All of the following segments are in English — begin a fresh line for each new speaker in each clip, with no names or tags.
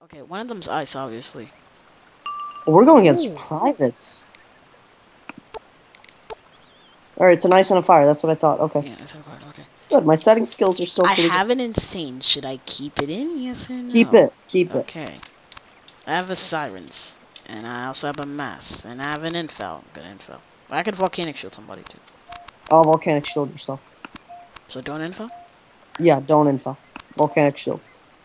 Okay, one of them's ice, obviously.
Well, we're going against
Ooh.
privates. Alright, it's an ice and a fire. That's what I thought. Okay.
Yeah, it's hard. Okay.
Good. My setting skills are still
I
pretty
have an insane. Should I keep it in? Yes or no?
Keep it. Keep it.
Okay. I have a sirens, and I also have a mass, and I have an infel. Good infel. I could volcanic shield somebody too.
Oh, volcanic shield yourself.
So don't infel?
Yeah, don't info. Volcanic shield.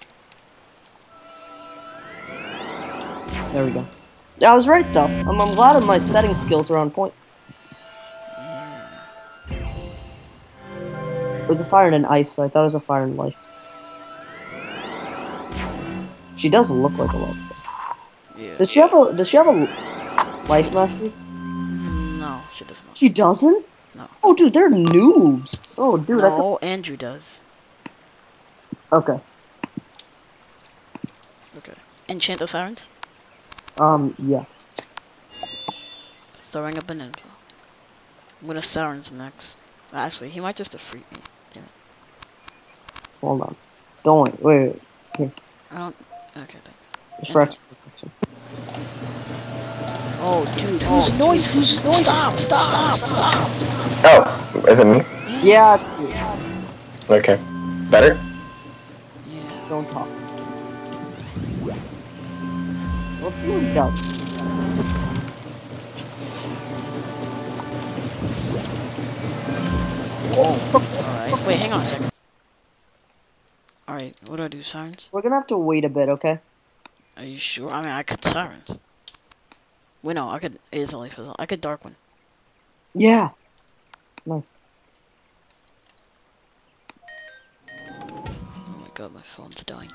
There we go. Yeah, I was right though. I'm glad of my setting skills are on point. It was a fire and an ice, so I thought it was a fire and life. She does look like a life.
Yeah.
Does she have a life mastery?
No, she does not.
She doesn't?
No.
Oh, dude, they're noobs. Oh, dude.
No, Andrew does.
Okay.
Okay. Enchant the sirens?
Yeah.
Throwing up an info. I'm gonna sirens next. Actually, he might just defeat me. Damn it.
Hold on. Don't wait. Here.
I don't. Okay, thanks.
Just for extra protection.
Oh, dude, who's noise? Who's noise? Stop!
Oh, is it me?
Yeah, it's you.
Okay. Better?
Yeah.
Just don't talk. Let's see what he does.
Alright. Wait, hang on a second. Alright, what do I do? Sirens?
We're gonna have to wait a bit, okay?
Are you sure? I mean, I could sirens. Wait, no, I could. It is only fizzle. I could dark one.
Yeah. Nice.
Oh my god, my phone's dying.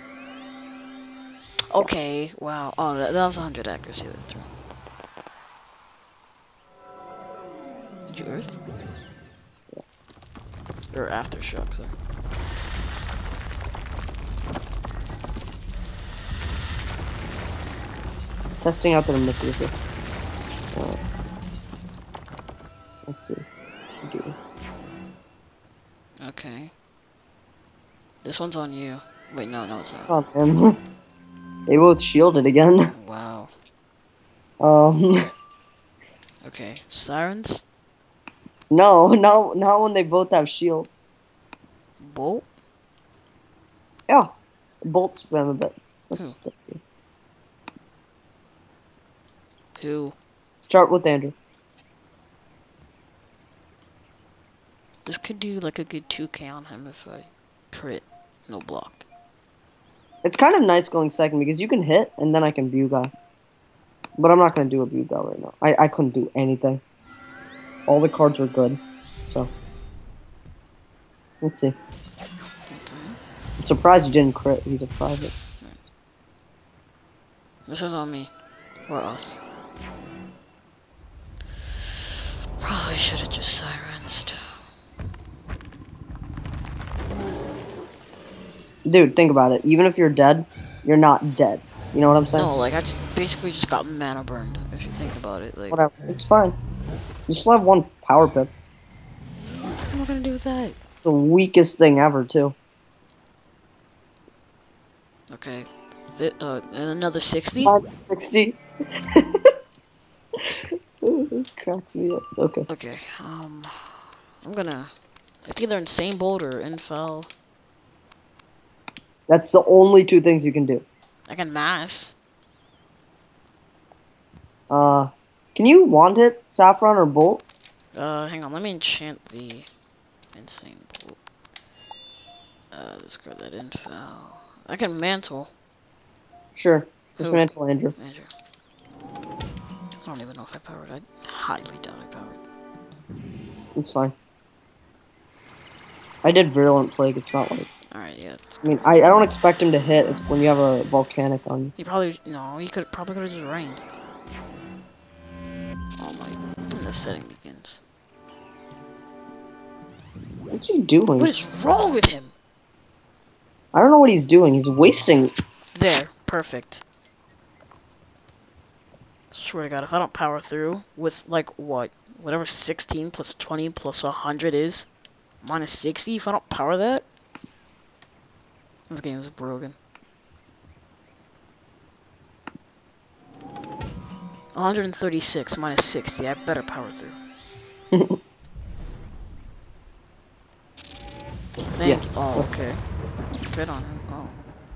Okay, wow. Oh, that was 100 accuracy. That's true. Did you earth? Or aftershock, sorry.
Testing out their missile resist. Let's see.
Okay. This one's on you. Wait, no, it's not.
It's on him. They both shielded again.
Wow. Okay, sirens?
No, not when they both have shields.
Bolt?
Yeah. Bolt spam a bit. Let's
Who?
start with Andrew.
This could do like a good 2k on him if I crit. No block.
It's kind of nice going second because you can hit and then I can view guy. But I'm not going to do a view guy right now. I couldn't do anything. All the cards were good. So. Let's see.
Okay.
I'm surprised you didn't crit. He's a private.
This is on me. Or us. Probably should have just silenced.
Dude, think about it. Even if you're dead, you're not dead. You know what I'm saying?
No, like I basically just got mana burned. If you think about it, like.
Whatever. It's fine. You still have one power pip.
What am I gonna do with that?
It's the weakest thing ever, too.
Okay. And another 60?
60. It cracks me up. Okay.
Okay, I'm gonna... It's either Insane Bolt or Infel.
That's the only two things you can do.
I can Mass.
Can you wand hit Saffron or Bolt?
Hang on, let me enchant the Insane Bolt. Discard that Infel. I can Mantle.
Sure. Just
Who?
mantle Andrew.
Andrew. I don't even know if I powered. I highly doubt I powered.
It's fine. I did Virulent Plague. It's not like...
Alright, yeah.
I mean, I don't expect him to hit when you have a Volcanic on you.
He probably... No, he probably could have just rained. Oh my... And the setting begins.
What's he doing?
What is wrong with him?
I don't know what he's doing. He's wasting...
There. Perfect. Swear to God, if I don't power through with, like, what? Whatever 16 plus 20 plus 100 is, minus 60, if I don't power that, this game is broken. 136 minus 60. I better power through. Thank
Yes.
Oh, okay. Good on him. Oh.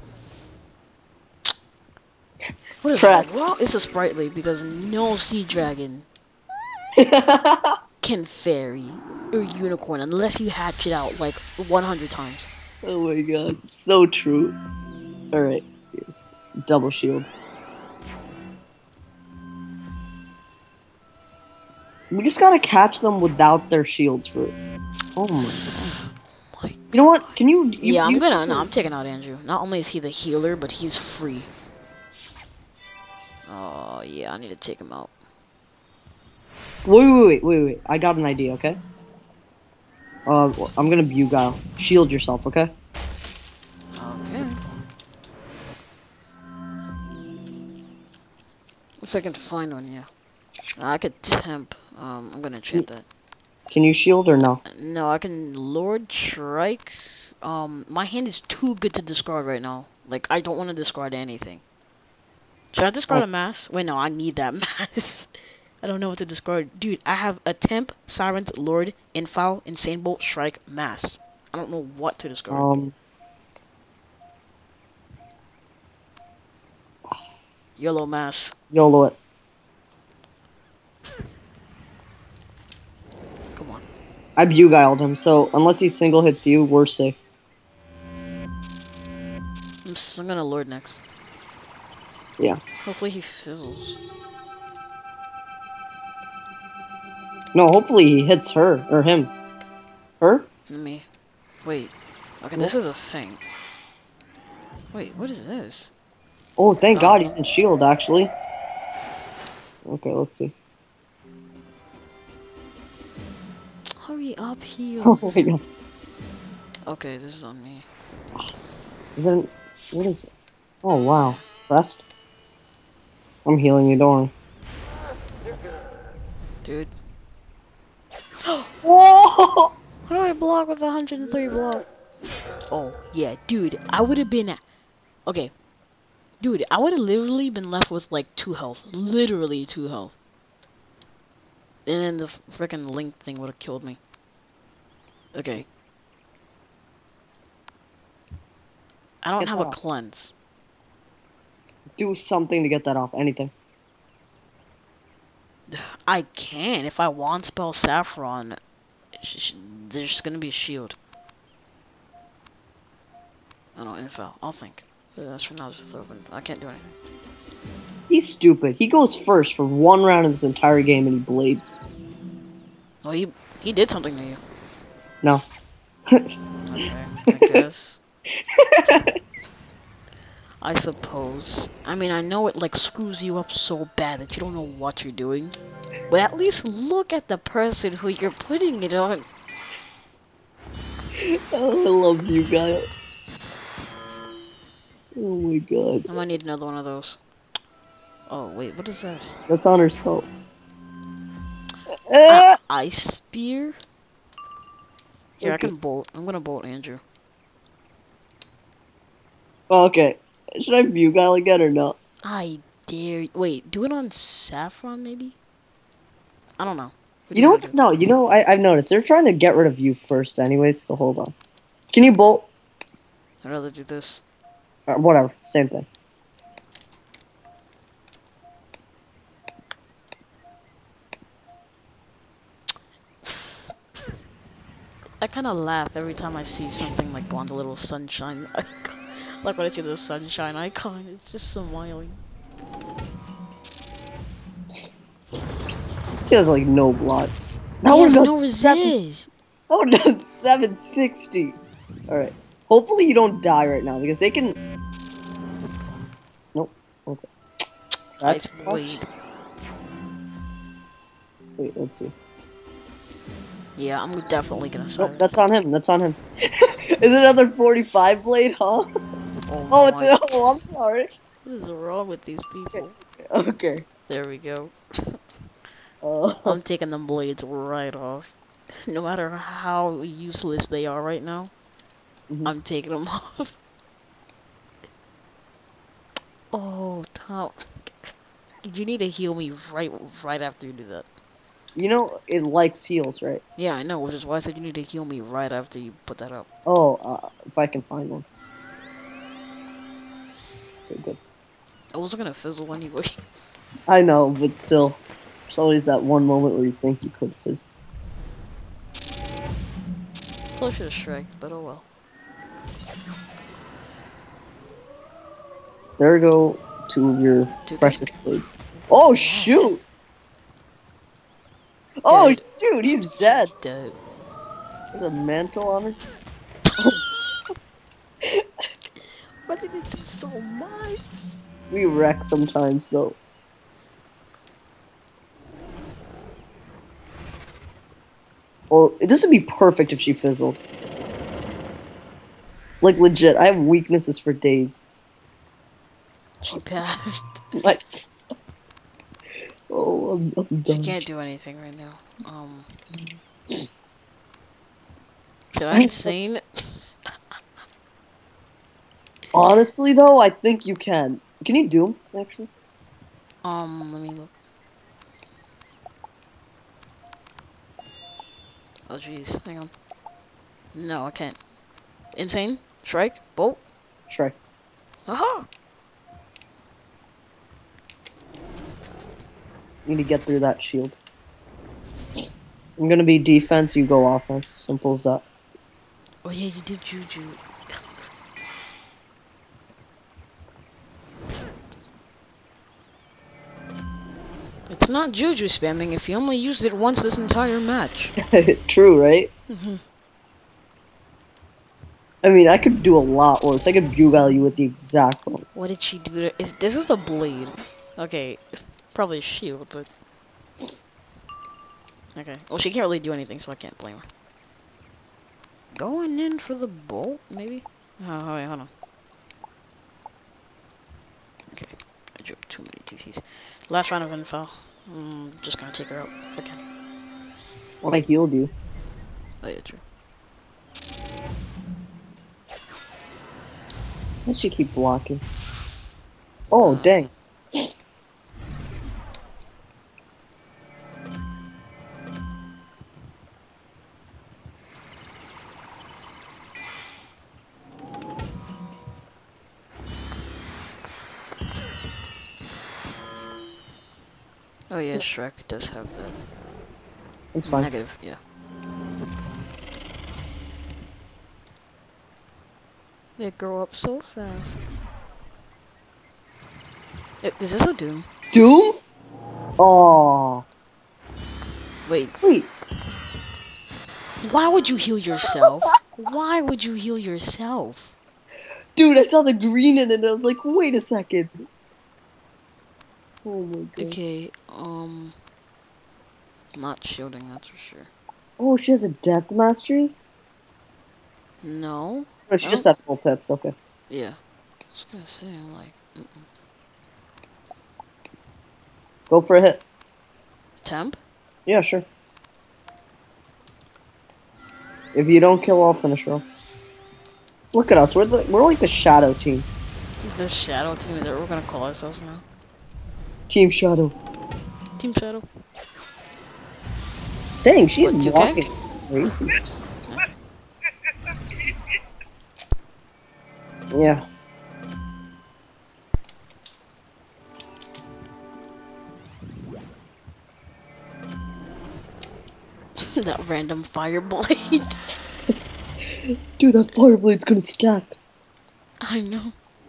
What is
Press.
wrong? It's a sprightly because no sea dragon can fairy or unicorn unless you hatch it out like 100 times.
Oh my god, so true. Alright, double shield. We just gotta catch them without their shields for it. Oh my god. You know what? Can you...
Yeah, I'm taking out Andrew. Not only is he the healer, but he's free. Oh, yeah, I need to take him out.
Wait. I got an idea, okay? I'm gonna Bugile. Shield yourself, okay?
Okay. If I can find one, yeah. I could temp. I'm gonna enchant that.
Can you shield or no?
No, I can Lord Strike. My hand is too good to discard right now. Like, I don't want to discard anything. Should I discard a mass? Wait, no, I need that mass. I don't know what to discard. Dude, I have a Temp, Sirens, Lord, Infile, Insane Bolt, Strike, Mass. I don't know what to discard. Yellow Mass.
YOLO it.
Come on.
I Bugiled him, so unless he single hits you, we're safe.
I'm gonna Lord next.
Yeah.
Hopefully he fizzles.
No, hopefully he hits her, or him. Her?
Me. Wait. Okay, this is a thing. Wait, what is this?
Oh, thank God he's in shield, actually. Okay, let's see.
Hurry up, heal.
Oh my god.
Okay, this is on me.
Is it... What is it? Oh, wow. Rest? I'm healing you, don't worry.
Dude.
Whoa!
How do I block with 103 block? Oh, yeah, dude, I would have been... Okay. Dude, I would have literally been left with, like, 2 health. Literally 2 health. And then the frickin' link thing would have killed me. Okay. I don't have a cleanse.
Do something to get that off. Anything.
I can. If I want spell Saffron, there's gonna be a shield. I don't know, info. I'll think. That's for now, just throw it. I can't do anything.
He's stupid. He goes first for 1 round of this entire game and he blades.
Well, he did something to you.
No.
Okay, I guess. I suppose. I mean, I know it, like, screws you up so bad that you don't know what you're doing. But at least look at the person who you're putting it on.
Oh, I love you guys. Oh my god.
I might need another one of those. Oh, wait, what is this?
That's on herself.
Ice Spear? Here, okay. I can bolt. I'm gonna bolt Andrew.
Okay. Should I Bugile again or not?
I dare you. Wait, do it on Saffron, maybe? I don't know.
You know what? No, you know, I've noticed. They're trying to get rid of you first anyways, so hold on. Can you bolt?
I'd rather do this.
Whatever. Same thing.
I kind of laugh every time I see something like go on the little sunshine icon. Like when I see the sunshine icon, it's just smiling.
She has like no blood.
That one no resist.
That one does 760. Alright. Hopefully you don't die right now because they can. Nope. Okay. That's
wait,
let's see.
Yeah, I'm definitely gonna silence.
Nope, that's on him. That's on him. Is it another 45 blade, huh?
Oh,
I'm sorry.
What is wrong with these people?
Okay.
There we go. I'm taking them blades right off. No matter how useless they are right now, I'm taking them off. Oh, top. You need to heal me right after you do that.
You know, it likes heals, right?
Yeah, I know, which is why I said you need to heal me right after you put that up.
Oh, if I can find one. Okay, good.
I was gonna fizzle anyway.
I know, but still. There's always that one moment where you think you could fizzle.
Close to the strike, but oh well.
There go two of your
Two
precious blades. Oh, shoot! Oh,
Dead.
shoot, he's dead.
Dead.
There's a mantle on her.
Why did it do so much?
We wreck sometimes, though. Oh, this would be perfect if she fizzled. Like, legit, I have weaknesses for days.
She passed.
Like, oh, I'm
She
done.
can't do anything right now. Should I insane?
Honestly, though, I think you can. Can you do him, actually?
Let me look. Oh jeez, hang on. No, I can't. Insane? Strike? Bolt?
Sure.
Aha!
Need to get through that shield. I'm gonna be defense, you go offense. Simple as that.
Oh yeah, you did juju. It's not juju spamming if you only used it once this entire match.
True, right?
Mhm.
I mean, I could do a lot worse. I could bugle you with the exact one.
What did she do to this is a blade. Okay. Probably a shield, but okay. Well, she can't really do anything, so I can't blame her. Going in for the bolt, maybe? Oh, wait, hold on. Okay. I drew too many TCs. Last round of info. I'm just gonna take her out if I can.
When I healed you.
Oh, yeah, true.
Why does she keep blocking? Oh, dang.
Oh, yeah, Shrek does have that.
It's fine.
Negative, yeah. They grow up so fast. Is this a Doom?
Doom? Oh.
Wait,
Wait.
why would you heal yourself? Why would you heal yourself?
Dude, I saw the green in it and I was like, wait a second. Oh my god.
Okay, not shielding, that's for sure.
Oh, she has a death mastery?
No?
No, she just had full pips, okay.
Yeah. I was gonna say, I'm like,
Go for a hit.
Temp?
Yeah, sure. If you don't kill, I'll finish her off. Look at us, we're like the shadow team.
The Shadow Team, is that what we're gonna call ourselves now?
Team Shadow.
Team Shadow.
Dang, she's
What, 2K?
walking crazy. Yeah.
That random fire blade.
Dude, that fire blade's gonna stack.
I know.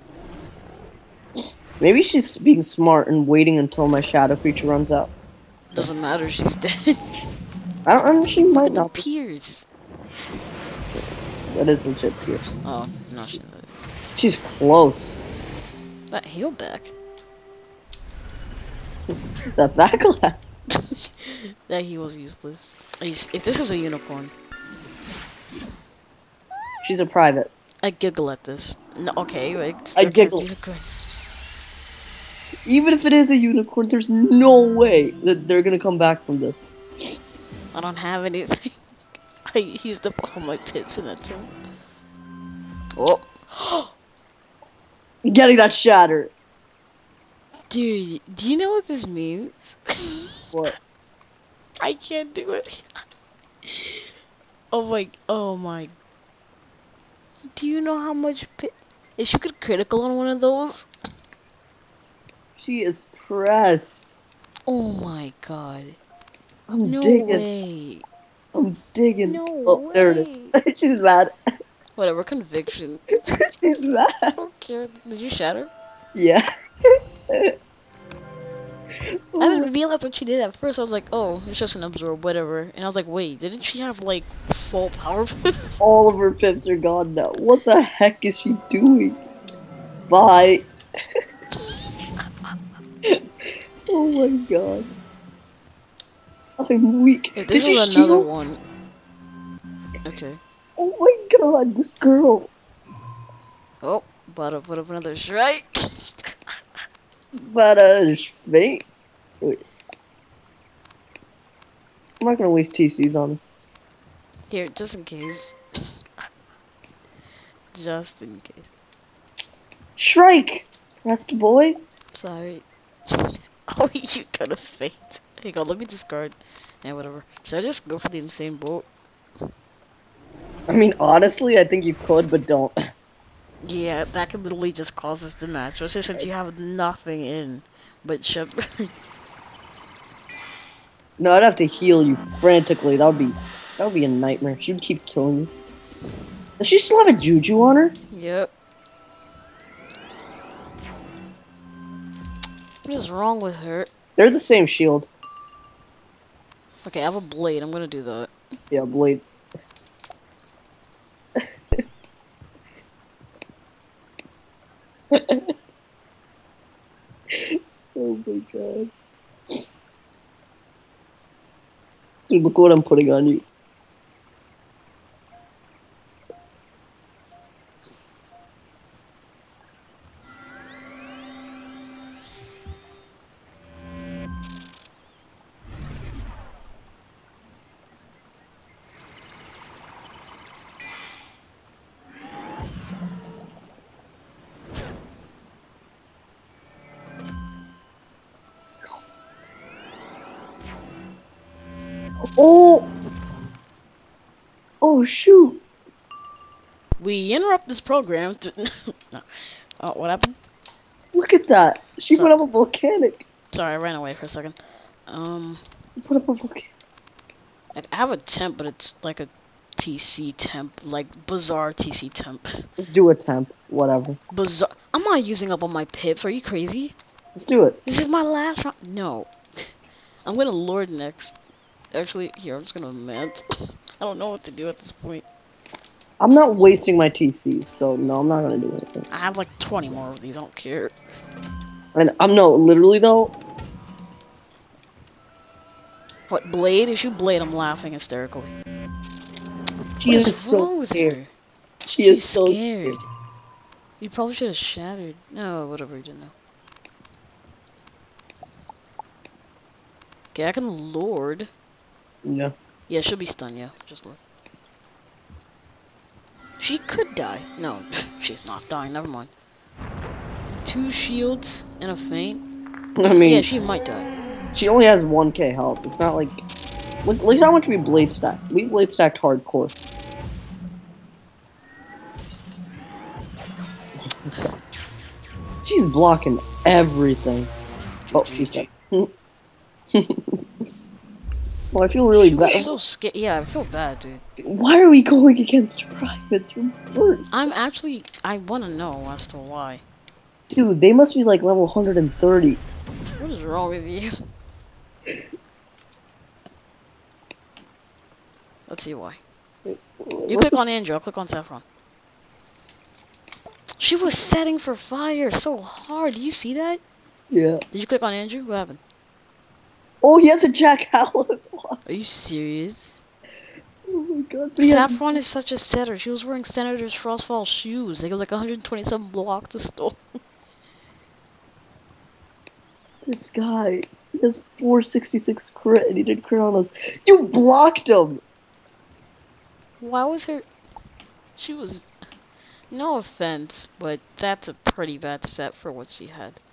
Maybe she's being smart and waiting until my shadow creature runs out.
Doesn't matter, she's dead.
I mean, she might
The
not.
Pierce.
That is legit Pierce.
Oh, no, she's not.
She's close.
That heal back.
That backlash.
That heal was useless. If this is a unicorn,
She's a private.
I giggle at this. No, okay, wait.
I giggle. Even if it is a unicorn, there's no way that they're gonna come back from this.
I don't have anything. I used up all my pips and that's it. Oh.
Getting that shatter.
Dude, do you know what this means?
What?
I can't do it. Oh my. Do you know how much if you could critical on one of those?
She is pressed.
Oh my god.
I'm
No
digging.
way.
I'm digging.
No
Oh, there it
way.
is. She's mad.
Whatever, conviction.
She's
I
mad.
don't care. Did you shatter?
Yeah.
I didn't realize what she did at first. I was like, oh, it's just an absorb, whatever. And I was like, wait, didn't she have like full power pips?
All of her pips are gone now. What the heck is she doing? Bye. Oh my god. I'm weak.
If
Did
this
she
was another
shield?
one. Okay.
Oh my god, this girl.
Oh, but put up another strike.
But wait. I'm not gonna waste TCs on her.
Here, just in case. Just in case.
Shrike! Rest boy.
Sorry. Oh, you got a faint. Here you go, let me discard. Yeah, whatever. Should I just go for the insane bolt?
I mean, honestly, I think you could, but don't.
Yeah, that could literally just cause us to match, especially since you have nothing in but Shepherd.
No, I'd have to heal you frantically. That would be a nightmare. She would keep killing you. Does she still have a juju on her?
Yep. What is wrong with her?
They're the same shield.
Okay, I have a blade. I'm gonna do that.
Yeah, blade. Oh my god. Dude, look what I'm putting on you. Oh! Oh, shoot!
We interrupt this program to... No. Oh, what happened?
Look at that! She
Sorry.
put up a volcanic!
Sorry, I ran away for a second.
She put up a volcanic.
I have a temp, but it's like a TC temp, like bizarre TC temp.
Let's do a temp. Whatever.
Bizarre. I'm not using up all my pips. Are you crazy?
Let's do it.
This is my last round. No. I'm gonna Lord next. Actually, here, I'm just gonna Mant. I don't know what to do at this point.
I'm not wasting my TCs, so no, I'm not gonna do anything.
I have like 20 more of these. I don't care.
And I'm no, literally though.
What, Blade? If you Blade, I'm laughing hysterically.
She
What
is so
wrong with
scared.
her?
She is
She's
so
scared.
scared.
You probably should have shattered. No, whatever, you didn't know. Okay, I can Lord.
Yeah.
Yeah, she'll be stunned, yeah. Just Lord. She could die. No, she's not dying, never mind. 2 shields and a feint.
I mean,
Yeah, she might die.
she only has 1k health. It's not like. Look how much we blade stacked. We blade stacked hardcore. She's blocking everything. Oh, she's dead. Well, I feel really
She
bad.
was so scared. Yeah, I feel bad, dude.
Why are we going against privates from first?
I want to know as to why.
Dude, they must be like level 130.
What is wrong with you? Let's see why. You
What's
click on Andrew, I'll click on Saffron. She was setting for fire so hard. Do you see that?
Yeah.
Did you click on Andrew? What happened?
Oh, he has a Jack Hallows one.
Are you serious?
Oh my god. But he has-
Saffron is such a setter. She was wearing Senator's Frostfall shoes. They go like 127 block to store.
This guy, he has 466 crit and he did crit on us. You blocked him!
Why was her... She was... No offense, but that's a pretty bad set for what she had.